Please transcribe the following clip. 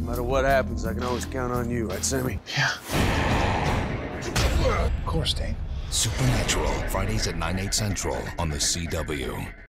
No matter what happens, I can always count on you, right, Sammy? Yeah. Of course, Dane. Supernatural, Fridays at 9, 8 central on the CW.